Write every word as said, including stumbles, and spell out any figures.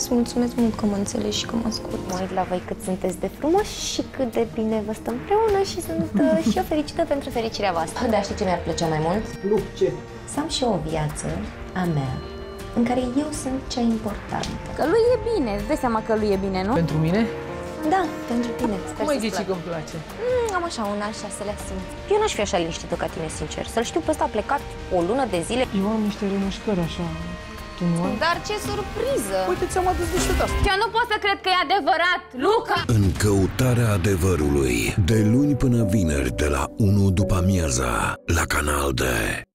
Îți mulțumesc mult că mă înțelegi și că mă asculti. Mă uit la voi cât sunteți de frumoși și cât de bine vă stă împreună și sunt uh, și eu fericită pentru fericirea voastră. Dar știi ce mi-ar plăcea mai mult? Nu, ce? Să am și eu o viață a mea în care eu sunt cea importantă. Că lui e bine, îți dai seama că lui e bine, nu? Pentru mine? Da, pentru tine. Cum ai zici că îmi place? Mm, am așa un al șaselea simț. Eu n-aș fi așa liniștită ca tine, sincer. Să-l știu pe ăsta a plecat o lună de zile. Eu am niște remușcări așa. Tu nu ai? Dar ce surpriză! Uite, ți-am adus niște de-asta. Eu nu pot să cred că e adevărat, Luca! În căutarea adevărului, de luni până vineri, de la unu după amiaza, la Canal D.